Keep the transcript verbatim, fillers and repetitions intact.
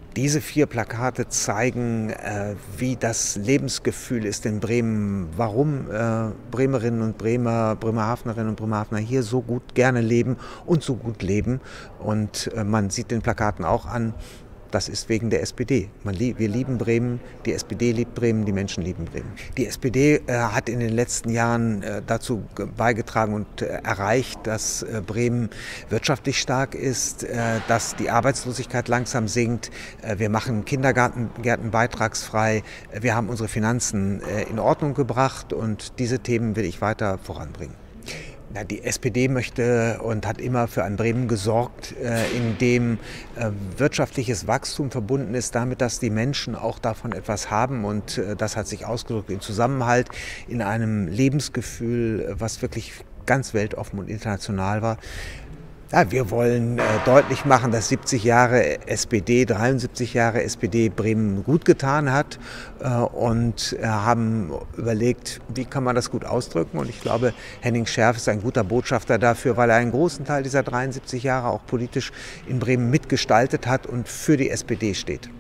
Diese vier Plakate zeigen, äh, wie das Lebensgefühl ist in Bremen, warum äh, Bremerinnen und Bremer, Bremerhavenerinnen und Bremerhavener hier so gut gerne leben und so gut leben. Und äh, man sieht den Plakaten auch an, das ist wegen der S P D. Man lieb, wir lieben Bremen, die S P D liebt Bremen, die Menschen lieben Bremen. Die S P D äh, hat in den letzten Jahren äh, dazu beigetragen und äh, erreicht, dass äh, Bremen wirtschaftlich stark ist, äh, dass die Arbeitslosigkeit langsam sinkt. Äh, wir machen Kindergärten Gärten beitragsfrei. Wir haben unsere Finanzen äh, in Ordnung gebracht und diese Themen will ich weiter voranbringen. Ja, die S P D möchte und hat immer für ein Bremen gesorgt, in dem wirtschaftliches Wachstum verbunden ist damit, dass die Menschen auch davon etwas haben. Und das hat sich ausgedrückt im Zusammenhalt, in einem Lebensgefühl, was wirklich ganz weltoffen und international war. Ja, wir wollen äh, deutlich machen, dass siebzig Jahre S P D, dreiundsiebzig Jahre S P D Bremen gut getan hat äh, und äh, haben überlegt, wie kann man das gut ausdrücken. Und ich glaube, Henning Scherf ist ein guter Botschafter dafür, weil er einen großen Teil dieser dreiundsiebzig Jahre auch politisch in Bremen mitgestaltet hat und für die S P D steht.